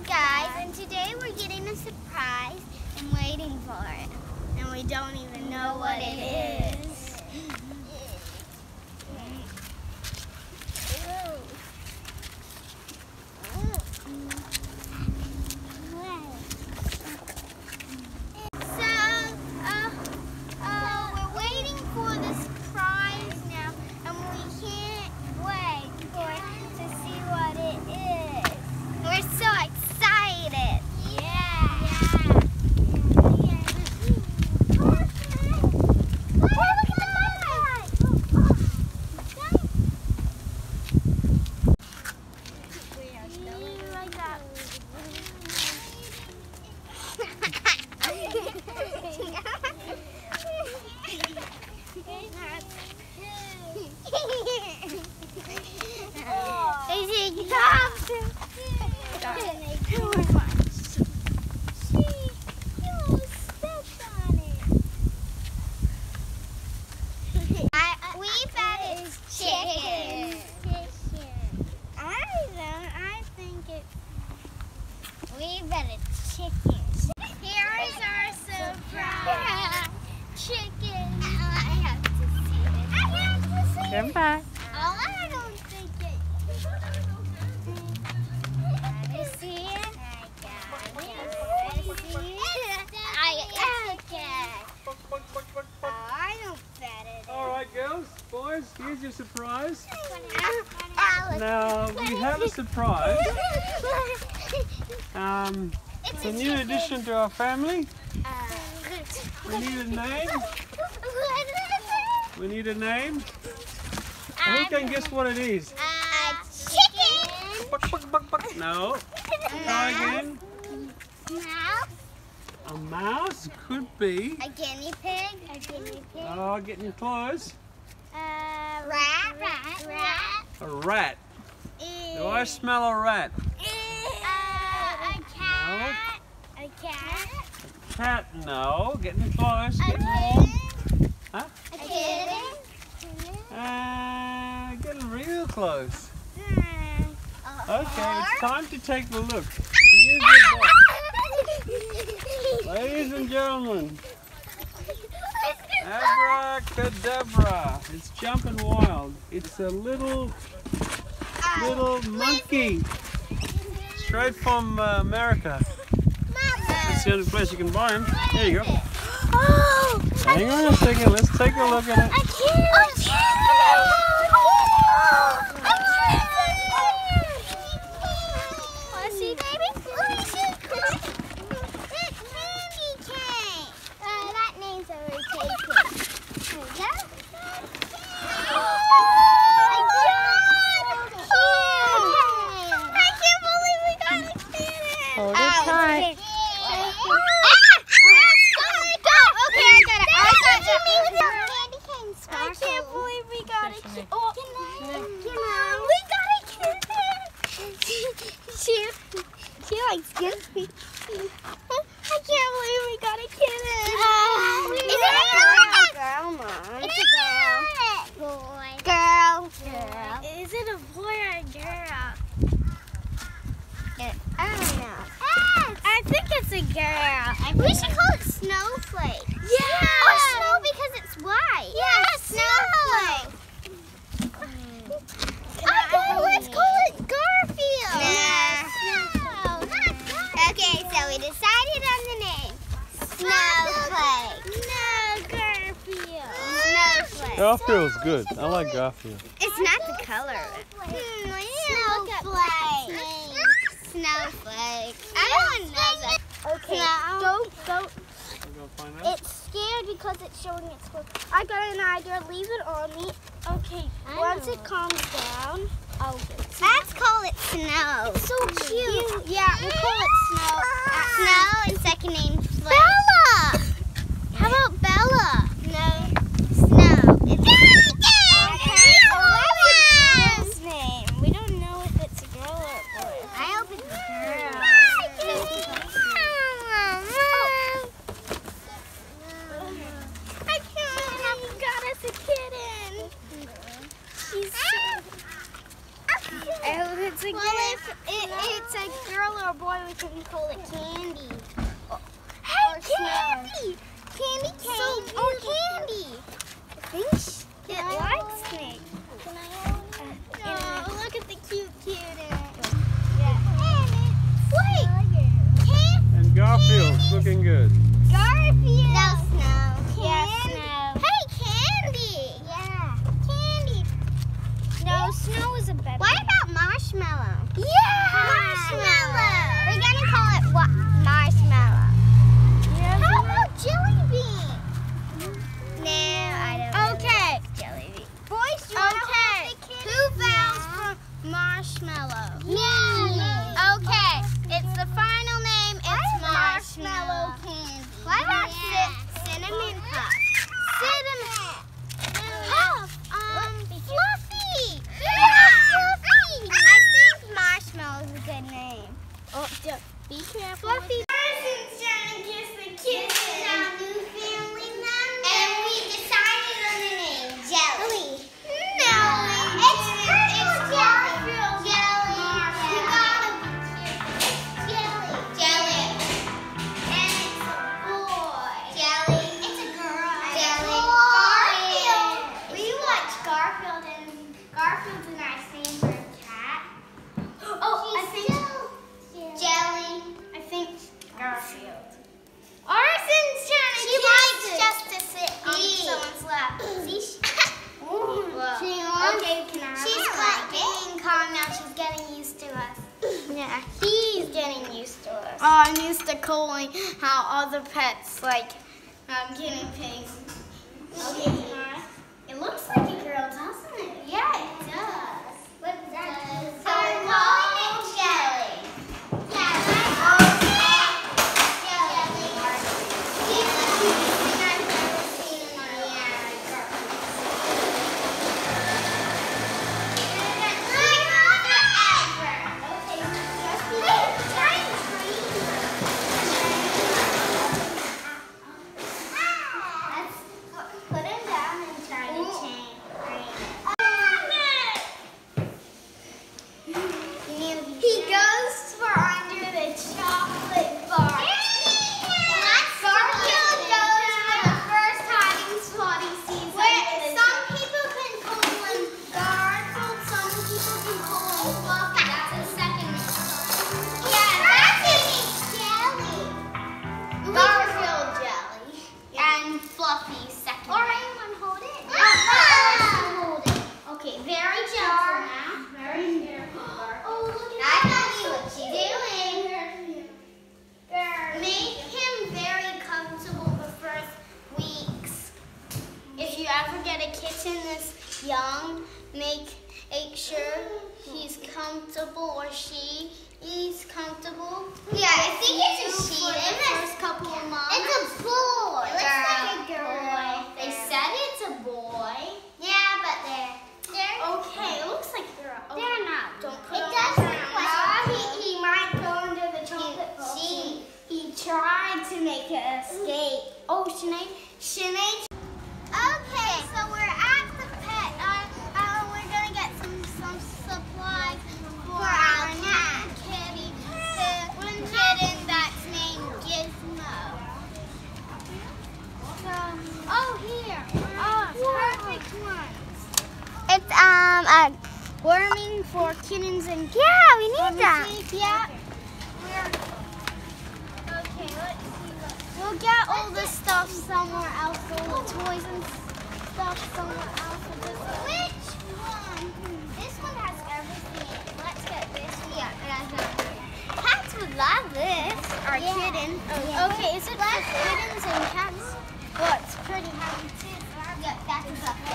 Guys, and today we're getting a surprise and waiting for it. And we don't even know what it is. We're waiting for the surprise now, and we can't wait to see what it is. We're so excited. We bet it's chicken. Here is our surprise. Chicken. I have to see it. I have to see it. Come back. Oh, I don't think it. Let me see it. I got chicken. Oh, I don't bet it. All right, girls, boys, here's your surprise. Alice. Now, we have a surprise. It's a new addition to our family. We need a name. We need a name. Who can guess what it is? Chicken. Buck, buck, buck, buck. No. Try again. Mouse. A mouse could be. A guinea pig. A guinea pig. Oh, getting close. Rat. A rat. Do I smell a rat? A cat. A cat. Cat, no. Getting close. A Getting warm. kitten. Huh? A kitten. Getting real close. Okay, Or- it's time to take a look. Here's the box. Ladies and gentlemen, abracadabra. It's jumping wild. It's a little monkey. Straight from America. It's the only place you can buy them. There you go. Oh, Hang on a second. Let's take a look at it. Want to see, baby? Let me see. Candy cane. That name's already taken. There we go. I can't believe we got a kitten. Hold it tight. I can't believe we got a kitten. Oh, we got a kitten. She likes Skippy. I can't believe we got a kitten. Is it a girl? It's a girl. Boy. Girl. Is it a boy or a girl? I don't know. I think it's a girl. We should call it Snowflake. Yeah. Or Snow because it's white. Yeah, Snowflake. Let's call it Garfield. No. Okay, so we decided on the name. Snowflake. No, Garfield. Snowflake. Garfield's good. I like Garfield. It's not the color of it. Snowflake. Snowflake. I don't know that. Okay, don't. It's scared because it's showing its foot. I got an idea. Leave it on me. Okay, once it calms down, I'll get it. Let's call it Snow. It's so cute. Yeah, we'll call it Snow. Snow and second name Flake. Bella! How about Bella? No. Snow. It's girl's name. We don't know if it's a girl or a boy. I hope it's a girl. I can't believe you got us a kitten. She's so... I hope it's a girl. Well, if it's a girl or a a boy, we can call it Candy. Hey, Candy! Candy came. Oh, Candy! I think it likes snakes. Can I hold it? No, look at the cute kitten. Wait! And Garfield's looking good. Garfield! No, Snow. Yeah, Snow. Hey, Candy! Yeah. Candy. No, Snow is a better. What about Marshmallow? Yeah! Marshmallow! We're gonna call it what? Marshmallow. How about Jelly Bean? No, I don't know. Okay. Jelly Bean. Boys, you want to hold the kitten? Who vows for Marshmallow? Me. Okay, it's the final name. It's Marshmallow Candy. What about Cinnamon Puff? Cinnamon Puff. Fluffy. Yeah, Fluffy. I think Marshmallow is a good name. Oh, be careful. Fluffy. Since Johnny gets the kids and our new family member, and we decided on the name Jelly. No, it's Garfield. Jelly. You gotta be careful. Jelly. And it's a boy. Jelly. It's a girl. Jelly. Garfield. We watch Garfield, and Garfield's a nice name for a cat. Oh, I think Jelly. I think Garfield. Orson's trying to She likes just to sit on someone's lap. See? Okay, she's like being calm now. She's getting used to us. Yeah, he's getting used to us. Oh, I'm used to calling how other pets like guinea pigs. Okay. It looks like a girl, doesn't it? Yeah, it does. What does? So we're calling it Jelly. Yeah, put him down and try to change. He goes for under the chocolate bar. Garfield goes for the first hiding spot he sees. Some people can call him Garfield, some people can call him Fluffy. That's his second name. Yeah, that's his Jelly. Garfield Jelly. And Fluffy second. Or anyone hold it? Hold it. Okay, very gentle now. Very careful. Oh, look at that. I know what she's doing. Make him very comfortable the first weeks. If you ever get a kitten this young, make sure he's comfortable or she is comfortable. Yeah, I think it's a she. In the first couple of months. It's a boy. It looks like a girl. They said it's a boy. Yeah, but they're okay. It looks like a girl. They're not. Don't put it does look like he might go under the chocolate bowl. He tried to make an escape. Oh, Sinead. Okay, so we're at the pet. We're gonna get some supplies for our cat kitty. One kitten that's named Gizmo. Here. Perfect ones. It's a worming for kittens and cats. Yeah, we need that. Yeah. Okay, let's see. We'll get all the stuff somewhere else, all the toys and stuff somewhere else. Which one? This one has everything in it. Let's get this one. Yeah, it has everything. Cats would love this. Or kittens. Okay, is it for kittens and cats? Well, it's pretty heavy too. Yeah, that's up there.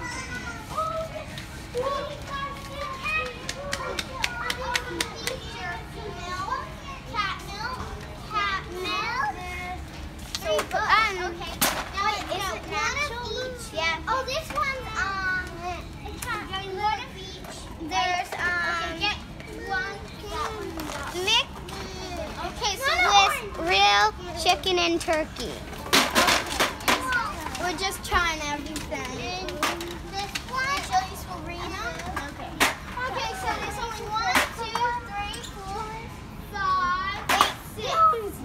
Oh, this one's one of each. There's get one mix. Okay, so with real chicken and turkey. We're just trying everything. This one show you Serena. Okay. Okay, so there's only 1, 2, 3, 4, 5.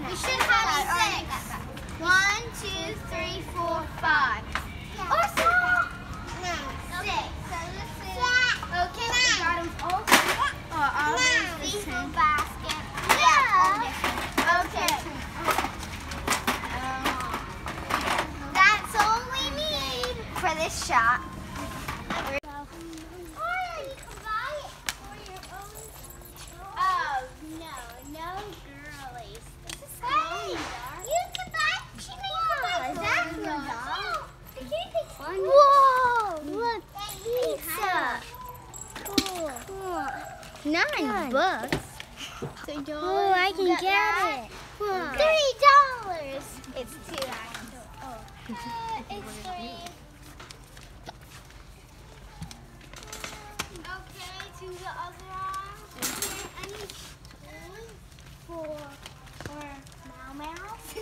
We should have 6. 1, 2, 3, 4, 5. Or 6. No, 6. So this is... Okay, we got them all. All these little basket. Yeah. Okay. That's all we need for this shot. Whoa! Look, pizza. Cool. $9. Oh, I can get it. $3. It's 2 actually. Oh. It's 3. Okay, to the other arm. Is there any food for Mau?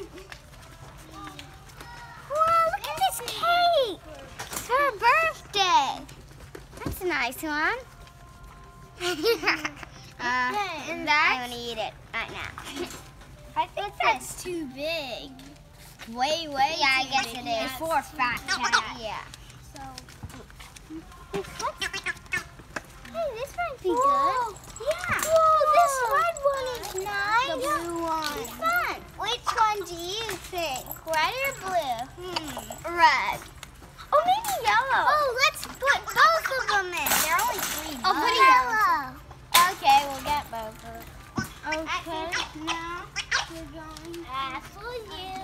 Whoa, look at this cake! It's her birthday. That's a nice one. And I'm gonna eat it right now. I think that's too big. Way yeah, I guess it is. For a fat cat. Yeah. So. Hey, this might be good. Yeah. Whoa, this red one is nice. The blue one. It's fun. Which one do you think? Red or blue? Red. Oh, maybe yellow. Oh, let's put both of them in. They're only $3. Oh, put yellow. Okay, we'll get both of them. Okay, now we're going. That's for you.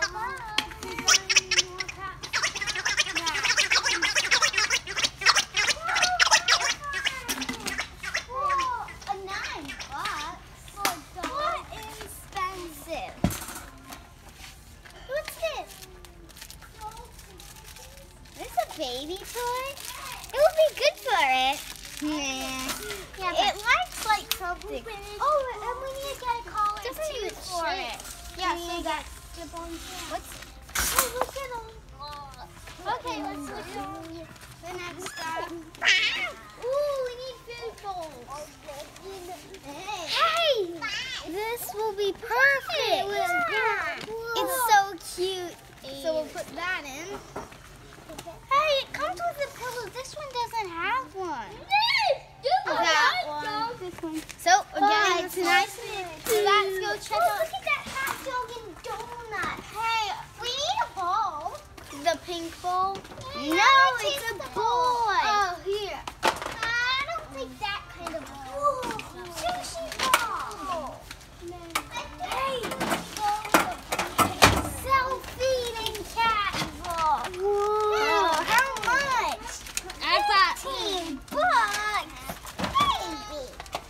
Baby toy? It would be good for it. Nah. Yeah, it likes like something. Oh, and we need to get a collar too for it. Yeah, so that strip on. Oh, look at them. Okay, let's look at the next step. Ooh, we need food bowls. Hey, this will be perfect. It's so cute. So we'll put that in. Hey, it comes with a pillow. This one doesn't have one. That one. This one. So, again, it's nice. So let's go check out. Look at that hot dog and donut. Hey, we need a bowl. The pink bowl? No, it's a boy. Oh, here. I don't think that kind of bowl. Sushi bowl. Hey, self-feeding cat bowl. Whoa. How much? I thought $15. Baby.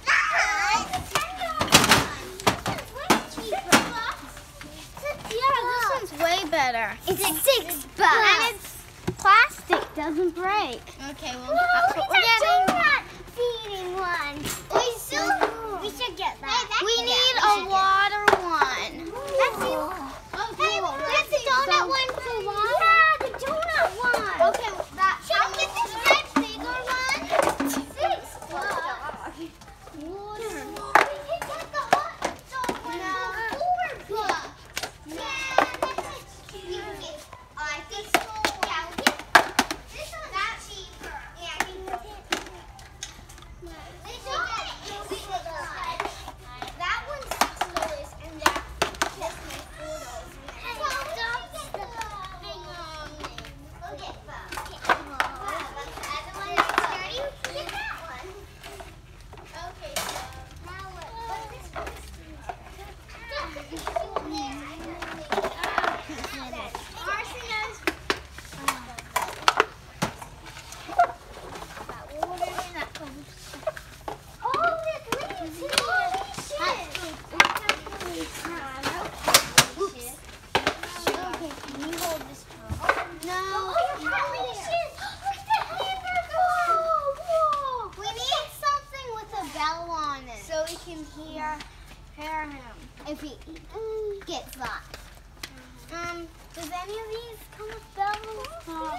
Yeah, this one's way better. It's $6. And it's plastic, doesn't break. Okay, well, that's what we're getting. Donut feeding one. We should get that. We need a water one. That's the donut one for water? Yeah, the donut one. Okay, should we get this red bigger one? $6. Water. We can get the hot dog one for $4. Yeah, that's cute. I think so. Yeah, we'll get this one's that cheaper. Yeah, I think we'll get this one is $6. That one's $6 and that's my $4. Okay, if he gets that. Does any of these come with bells?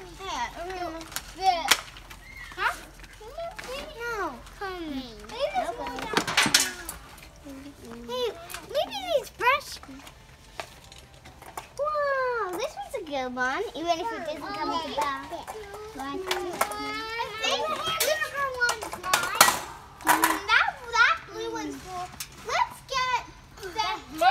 Yeah. Huh? No. Coming. Hey, maybe these brush little one, even if it doesn't come with the back. I think the hamburger one's mine. That blue one's full. Let's get the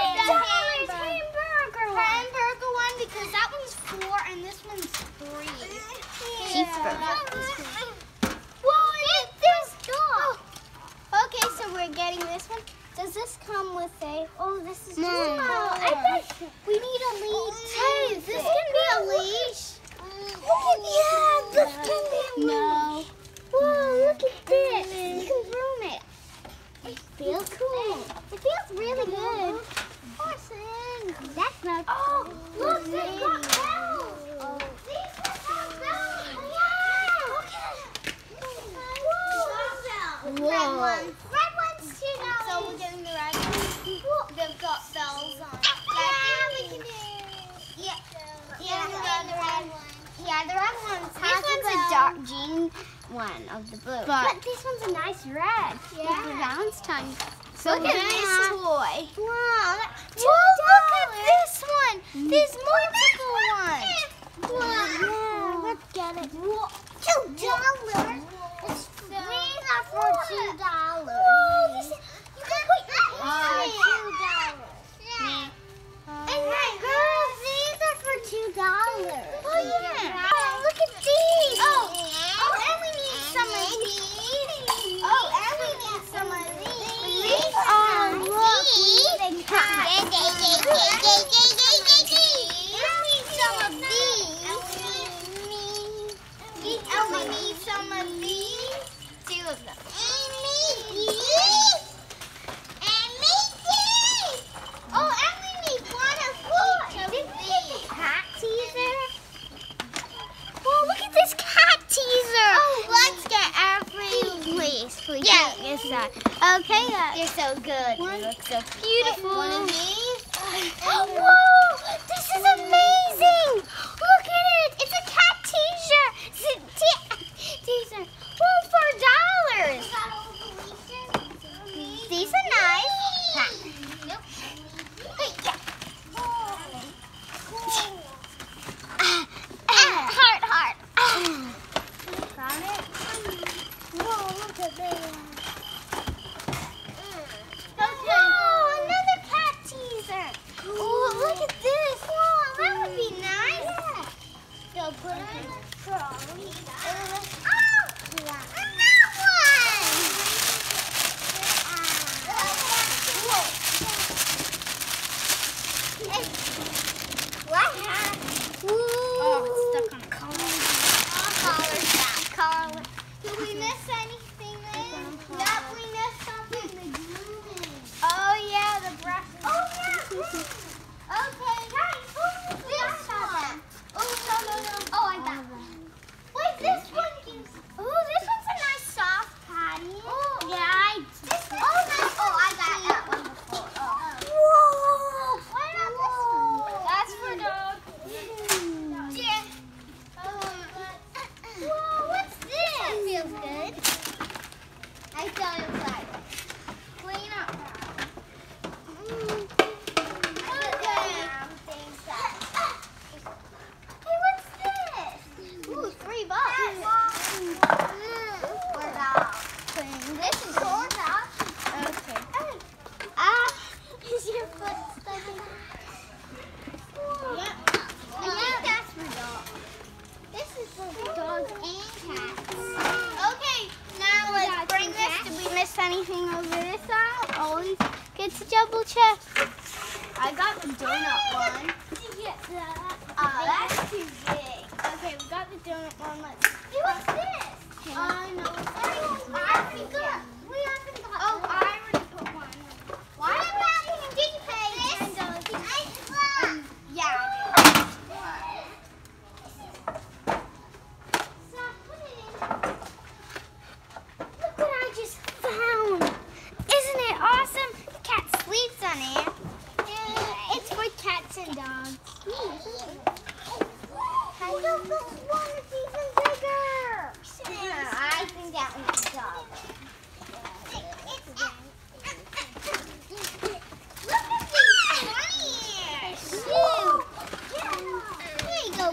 hamburger one because that one's 4 and this one's 3. Cheeseburger. Whoa, there's dog. Okay, so we're getting this one. Does this come with a? Oh, this is. No, I think we need a leash. Hey, this can be a leash. Look at this can be a leash. No. Whoa, look at this. You can groom it. It feels cool. It feels really good. Horses. That's not. Oh, look, they've got bells. Oh. These have bells. Yeah. Look at it. Whoa. Red one. Red one's $2. So we're getting the red one. They've got bells on. Yeah, we can do. Yeah. Yeah, the red one. Yeah, the red one's. This one's a dark jean one of the blue. But this one's a nice red. Yeah. For Valentine's. So look at this toy. Wow. Look at this one. There's multiple ones. Wow. Let's get it. $2. These are for $2. Whoa, you can put your hand in $2. And girls, these are for $2. Oh yeah. Oh, look at these. Oh, and we need some of these. Oh, and we need some of these. These are look, we need a cat. And we need some of these. And we need some of these. 2 of them. And me too. Oh, and we need 1 of each of these. Cat teaser. Whoa, look at this cat teaser. Oh, let's get every place. Yes, sir. Okay, you're so good. You look so beautiful. 1 of these. Whoa, this is amazing. Look at it. It's a cat teaser. Teaser. Whoa, $4. These are nice. Nope. Heart. Got it? Whoa, look at this. Whoa, another cat teaser. Oh, look at this. Whoa, that would be nice. So put it in a trolley. Did we miss anything then? Yep, we missed something. The grooming. Oh yeah, the brush. Oh yeah. Okay. Guys, who's this one? Oh no. Oh, I got one. Wait, this one gives. Oh, this one's a nice soft patty. Oh yeah, nice. Oh, I got that one before. Oh. Whoa. What about this one? That's for dog. Yeah. Whoa, what's this? That feels good. I thought it was like clean up. Okay. Hey, what's this? Ooh, $3. We're out. This is yours out. Okay. Is your foot stuck in? Yep. I think that's for dogs. This is for dogs and cats. Okay, now let's bring this. Did we miss anything over this side? Always good to double check. I got the donut one. That's too big. Okay, we got the donut one. Let's. Hey, what's this? I know. I already got. We haven't got. Oh, I already put one. Why am I asking? Did you pay this? Yeah, I did. Look what I just found. Isn't it awesome? The cat sleeps on it. Yeah, it's for cats and dogs. I don't know one is even bigger. Yeah, I think that one's a dog. Look at these bunnies. Shoot. There you go,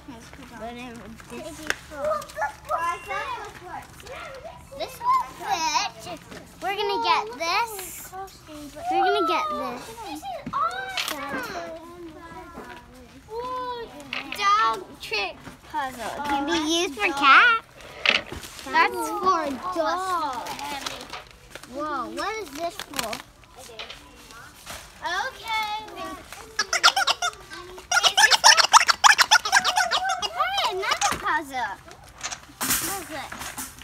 This will fit. We're gonna get this. We're gonna get this. This is awesome. Dog trick puzzle. It can be used for cats. That's for a dog. Whoa, what is this for? Okay. Hey, another puzzle. What is it?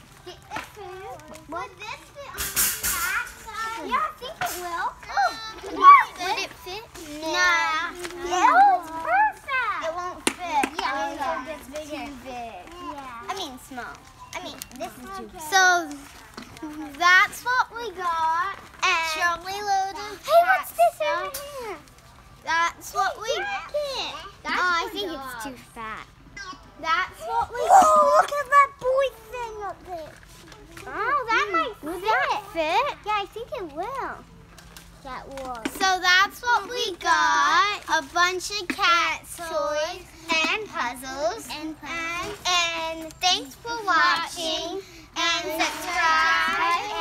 Would this fit on the back side? Yeah, I think it will. Would it fit? Nah. It was perfect. It won't fit. Yeah, it's too big. Yeah. I mean small. I mean, this is too big. So that's what we got. And Charlie loaded. Hey, what's this over here? That's what we get. I think it's too fat. That's what we got. Oh, look at that boy thing up there. Oh, that might fit. Will that fit? Yeah, I think it will. That will. So that's what we got. A bunch of cat toys and puzzles. And thanks for watching. And subscribe.